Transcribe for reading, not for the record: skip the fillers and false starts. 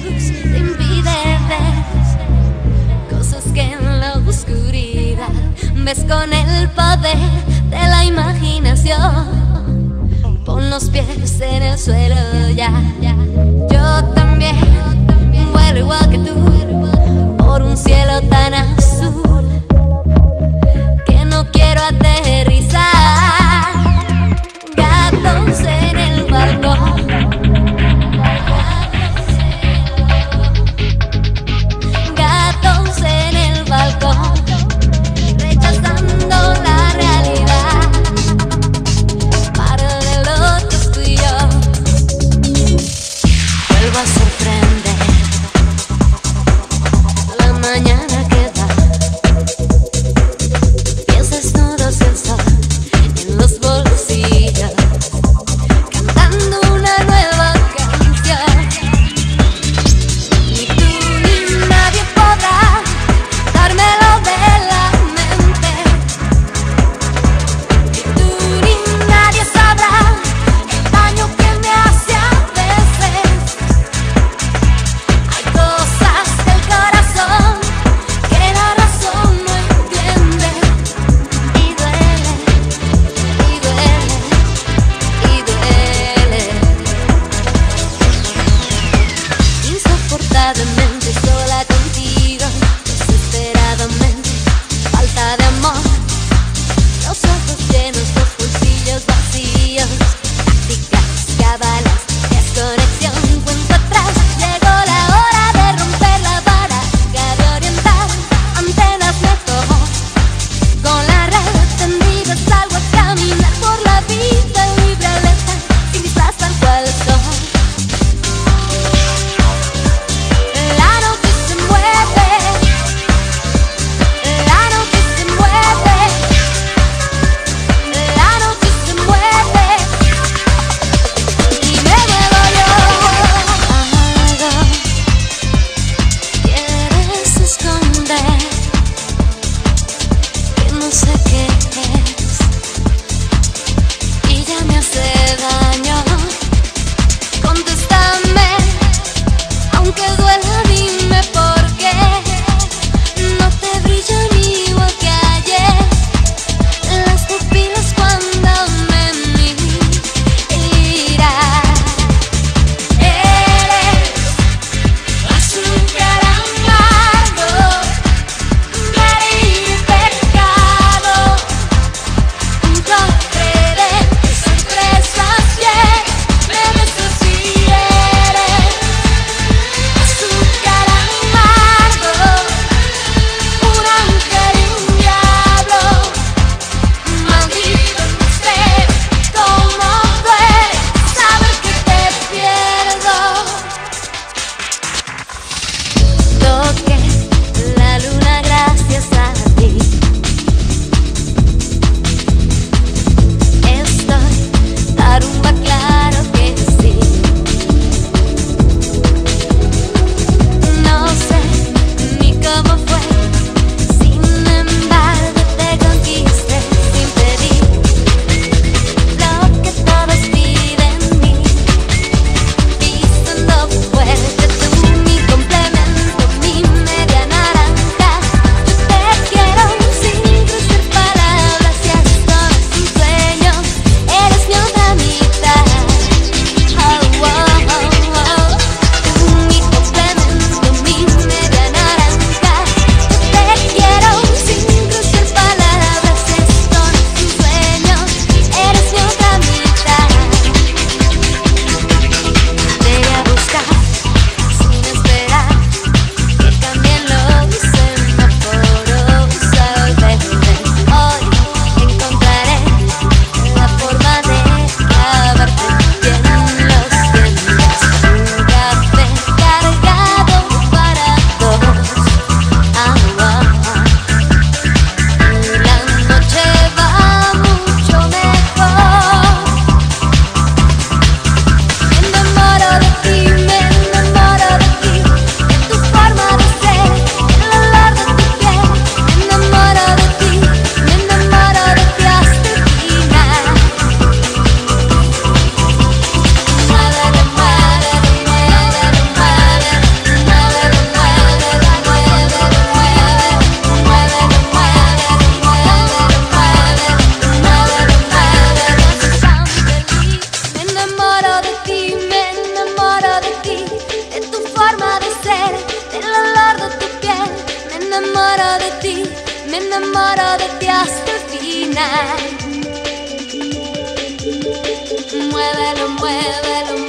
luz te impide ver cosas que en la oscuridad ves con el poder de la imaginación. Pon los pies en el suelo ya. Yo también vuelo igual que tú por un cielo tan azul que no quiero aterrizar. Gatos en el balcón, gatos en el balcón, rechazando la realidad para de locos tú y yo. enamoro de ti hasta el final. Muévelo, muévelo,